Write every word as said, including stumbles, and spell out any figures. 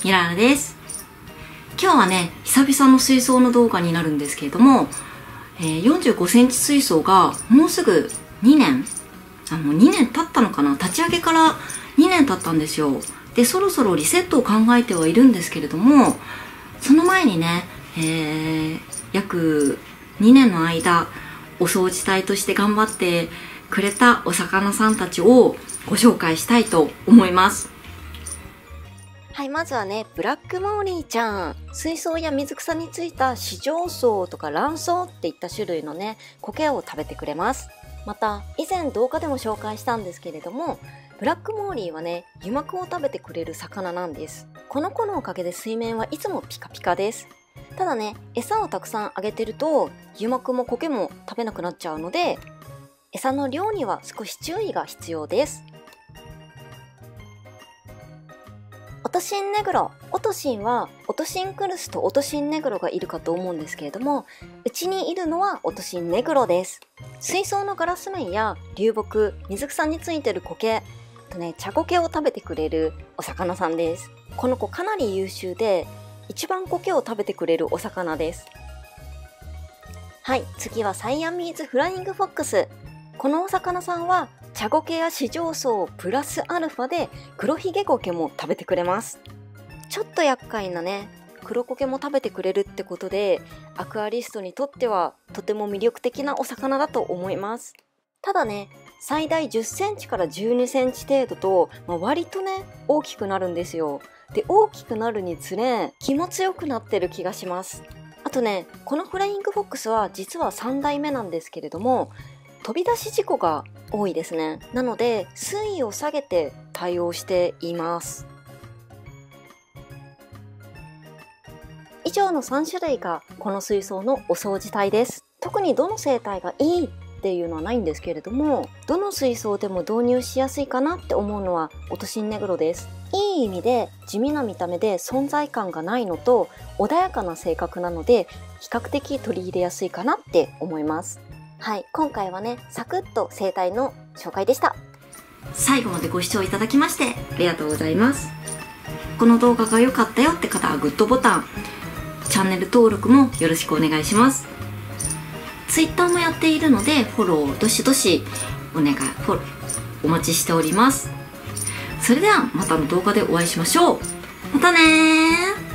ミララです。今日はね、久々の水槽の動画になるんですけれども、えー、よんじゅうごセンチ水槽がもうすぐにねん、あのにねん経ったのかな、立ち上げからにねん経ったんですよ。で、そろそろリセットを考えてはいるんですけれども、その前にね、えー、約にねんの間、お掃除隊として頑張ってくれたお魚さんたちをご紹介したいと思います。 はい、まずはね、ブラックモーリーちゃん。水槽や水草についた糸状層とか卵巣っていった種類のね、苔を食べてくれます。また、以前動画でも紹介したんですけれども、ブラックモーリーはね、油膜を食べてくれる魚なんです。この子のおかげで水面はいつもピカピカです。ただね、餌をたくさんあげてると、油膜も苔も食べなくなっちゃうので、餌の量には少し注意が必要です。オトシンネグロ。オトシンはオトシンクルスとオトシンネグロがいるかと思うんですけれども、うちにいるのはオトシンネグロです。水槽のガラス面や流木、水草についてる苔、あとね、茶苔を食べてくれるお魚さんです。この子かなり優秀で、一番苔を食べてくれるお魚です。はい、次はサイアミーズフライングフォックス。このお魚さんは茶苔や糸状層プラスアルファで黒ひげ苔も食べてくれます。ちょっと厄介なね、黒苔も食べてくれるってことで、アクアリストにとってはとても魅力的なお魚だと思います。ただね、最大じゅっセンチからじゅうにセンチ程度と、まあ、割とね、大きくなるんですよ。で、大きくなるにつれ、気も強くなってる気がします。あとね、このフライングフォックスは実はさんだいめなんですけれども、飛び出し事故が多いですね。なので水位を下げて対応しています。以上のさんしゅるいがこの水槽のお掃除隊です。特にどの生態がいいっていうのはないんですけれども、どの水槽でも導入しやすいかなって思うのはオトシンネグロです。いい意味で地味な見た目で存在感がないのと、穏やかな性格なので比較的取り入れやすいかなって思います。はい、今回はね、サクッと生態の紹介でした。 最後までご視聴いただきましてありがとうございます。この動画が良かったよって方はグッドボタン、チャンネル登録もよろしくお願いします。Twitter もやっているのでフォローどしどしお願い、フォローお待ちしております。それではまたの動画でお会いしましょう。またねー。